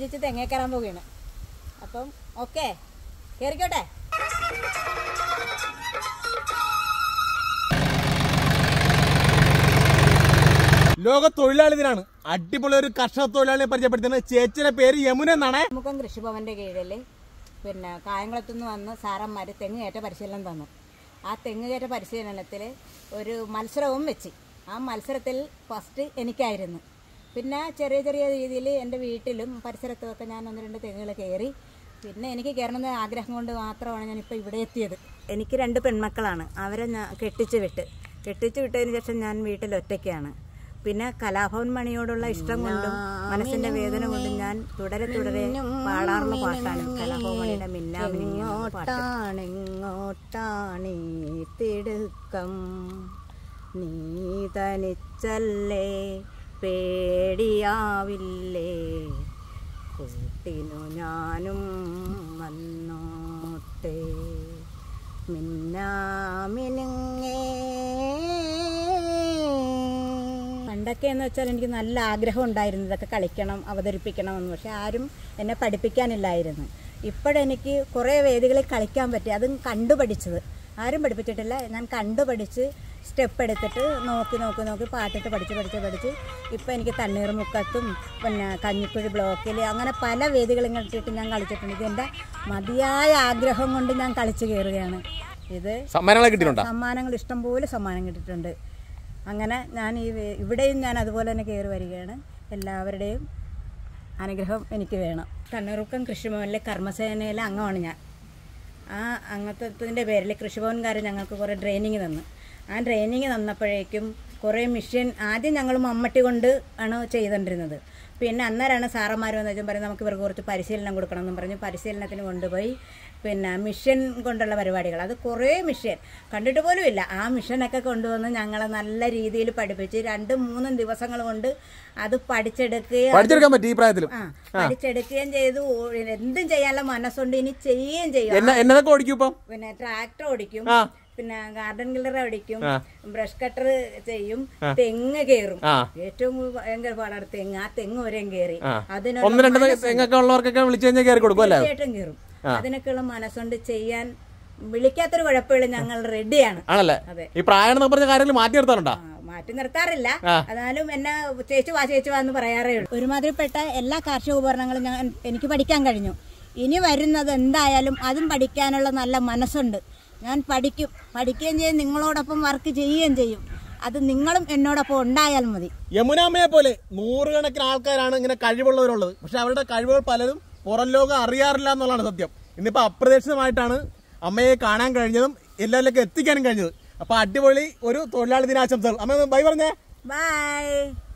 തിരിച്ച് തെങ്ങേ കയറാൻ പോവുകയാണ്. അപ്പം ഓക്കെ, കയറിക്കോട്ടെ. ലോക തൊഴിലാളി ദിനാണ്. അടിപൊളി ഒരു കർഷക തൊഴിലാളിയെ പരിചയപ്പെടുത്തുന്നത്. ചേച്ചിയുടെ പേര് യമുന എന്നാണ്. മുക്കം കൃഷിഭവന്റെ കീഴിൽ പിന്നെ കായംകുളത്തുനിന്ന് വന്ന് സാറന്മാർ തെങ്ങ് കയറ്റ പരിശീലനം തന്നു. ആ തെങ്ങ് കയറ്റ പരിശീലനത്തിൽ ഒരു മത്സരവും വെച്ച് ആ മത്സരത്തിൽ ഫസ്റ്റ് എനിക്കായിരുന്നു. പിന്നെ ചെറിയ ചെറിയ രീതിയിൽ എൻ്റെ വീട്ടിലും പരിസരത്തുമൊക്കെ ഞാൻ 1-2 തെങ്ങുകൾ കയറി. പിന്നെ എനിക്ക് കയറണമെന്ന് ആഗ്രഹം കൊണ്ട് മാത്രമാണ് ഞാനിപ്പോൾ ഇവിടെ എത്തിയത്. എനിക്ക് 2 പെൺമക്കളാണ്. അവരെ ഞാൻ കെട്ടിച്ചു വിട്ടതിന് ശേഷം ഞാൻ വീട്ടിൽ ഒറ്റയ്ക്കാണ്. പിന്നെ കലാഭവൻ മണിയോടുള്ള ഇഷ്ടം കൊണ്ടും മനസ്സിന്റെ വേദന കൊണ്ടും ഞാൻ തുടരെ പാടാറുള്ള പാട്ടാണ് കലാഭവൻ മണിയുടെ മിന്നാമിനിങ്ങോട്ടാണ് തിടുക്കം, നീ തനിച്ചല്ലേ പേടിയാവില്ലേ, കൂട്ടിനു ഞാനും വന്നോട്ടെ, മിന്നാമിനുങ്ങേ. പണ്ടൊക്കെ എന്ന് വെച്ചാൽ എനിക്ക് നല്ല ആഗ്രഹം ഉണ്ടായിരുന്നു ഇതൊക്കെ കളിക്കണം, അവതരിപ്പിക്കണമെന്ന്. പക്ഷെ ആരും എന്നെ പഠിപ്പിക്കാനില്ലായിരുന്നു. ഇപ്പോഴെനിക്ക് കുറേ വേദികളിൽ കളിക്കാൻ പറ്റി. അതും കണ്ടുപഠിച്ചത്, ആരും പഠിപ്പിച്ചിട്ടില്ല. ഞാൻ കണ്ടുപഠിച്ച് സ്റ്റെപ്പ് എടുത്തിട്ട് നോക്കി പാട്ടിട്ട് പഠിച്ച് ഇപ്പം എനിക്ക് തണ്ണീർമുക്കത്തും പിന്നെ കഞ്ഞിക്കുഴി ബ്ലോക്കിൽ അങ്ങനെ പല വേദികളും കളിച്ചിട്ട് ഞാൻ കളിച്ചിട്ടുണ്ട്. ഇതെൻ്റെ മതിയായ ആഗ്രഹം കൊണ്ട് ഞാൻ കളിച്ചു കയറുകയാണ്. ഇത് സമ്മാനങ്ങൾ ഇഷ്ടംപോലെ സമ്മാനം കിട്ടിയിട്ടുണ്ട്. അങ്ങനെ ഞാൻ ഇവിടെയും ഞാൻ അതുപോലെ തന്നെ കയറി വരികയാണ്. എല്ലാവരുടെയും അനുഗ്രഹം എനിക്ക് വേണം. തണ്ണീർമുക്കം കൃഷിഭവനിലെ കർമ്മസേനയിലെ അംഗമാണ് ഞാൻ. ആ അംഗത്വത്തിൻ്റെ പേരിൽ കൃഷിഭവൻകാർ ഞങ്ങൾക്ക് കുറേ ട്രെയിനിങ് തന്നു. ആ ട്രെയിനിങ് തന്നപ്പോഴേക്കും കുറേ മിഷ്യൻ ആദ്യം ഞങ്ങൾ മമ്മട്ടി കൊണ്ട് ആണ് ചെയ്തുകൊണ്ടിരുന്നത്. പിന്നെ അന്നേരമാണ് സാറന്മാർ വന്ന് വെച്ചാൽ പറയും നമുക്ക് ഇവർക്ക് കുറച്ച് പരിശീലനം കൊടുക്കണമെന്നും പറഞ്ഞ് പരിശീലനത്തിന് കൊണ്ടുപോയി. പിന്നെ മിഷൻ കൊണ്ടുള്ള പരിപാടികൾ, അത് കുറേ മിഷൻ കണ്ടിട്ട് പോലും ഇല്ല. ആ മിഷനൊക്കെ കൊണ്ടുവന്ന് ഞങ്ങളെ നല്ല രീതിയിൽ പഠിപ്പിച്ച് 2-3 ദിവസങ്ങൾ കൊണ്ട് അത് പഠിച്ചെടുക്കുകയും ചെയ്തു. എന്തും ചെയ്യാനുള്ള മനസ്സുണ്ട്, ഇനി ചെയ്യുകയും ചെയ്യും. പിന്നെ ട്രാക്ടർ ഓടിക്കും, പിന്നെ ഗാർഡൻ കില്ലർ ഓടിക്കും, ബ്രഷ് കട്ടർ ചെയ്യും, തെങ്ങ് കയറും. ഏറ്റവും ഭയങ്കര പാടാണ് തെങ്ങ്. ആ തെങ്ങ് വരെയും കയറി തീർച്ചയായിട്ടും കയറും. അതിനൊക്കെയുള്ള മനസ്സുകൊണ്ട് ചെയ്യാൻ വിളിക്കാത്തൊരു കുഴപ്പമില്ല, ഞങ്ങൾ റെഡിയാണ്. മാറ്റി നിർത്താറില്ല. എന്നാലും എന്നെ ചേച്ചു വാ എന്ന് പറയാറേ ഉള്ളൂ. ഒരുമാതിരിപ്പെട്ട എല്ലാ കാർഷിക ഉപകരണങ്ങളും എനിക്ക് പഠിക്കാൻ കഴിഞ്ഞു. ഇനി വരുന്നത് എന്തായാലും അതും പഠിക്കാനുള്ള നല്ല മനസ്സുണ്ട്. ഞാൻ പഠിക്കുകയും ചെയ്യും, നിങ്ങളോടൊപ്പം വർക്ക് ചെയ്യുകയും ചെയ്യും. അത് നിങ്ങളും എന്നോടൊപ്പം ഉണ്ടായാൽ മതി. യമുനാമ്മയെ പോലെ നൂറുകണക്കിന് ആൾക്കാരാണ് ഇങ്ങനെ കഴിവുള്ളവരുള്ളത്. പക്ഷെ അവരുടെ കഴിവുകൾ പലരും പുറം ലോകം അറിയാറില്ല എന്നുള്ളതാണ് സത്യം. ഇന്നിപ്പോൾ അപ്രതീക്ഷിതമായിട്ടാണ് അമ്മയെ കാണാൻ കഴിഞ്ഞതും എല്ലാവരിലേക്കും എത്തിക്കാനും കഴിഞ്ഞത്. അപ്പോൾ അടിപൊളി ഒരു തൊഴിലാളി ദിനാശംസകൾ. അമ്മ ബൈ പറഞ്ഞേ. ബൈ.